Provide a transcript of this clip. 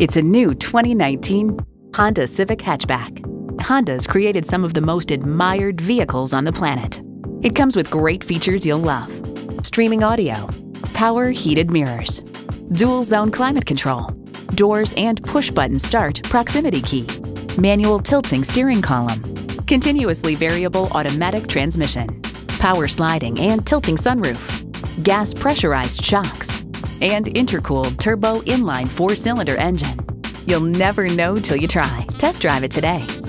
It's a new 2019 Honda Civic hatchback. Honda's created some of the most admired vehicles on the planet. It comes with great features you'll love. Streaming audio, power heated mirrors, dual zone climate control, doors and push-button start proximity key, manual tilting steering column, continuously variable automatic transmission, power sliding and tilting sunroof, gas pressurized shocks, and intercooled turbo inline 4-cylinder engine. You'll never know till you try. Test drive it today.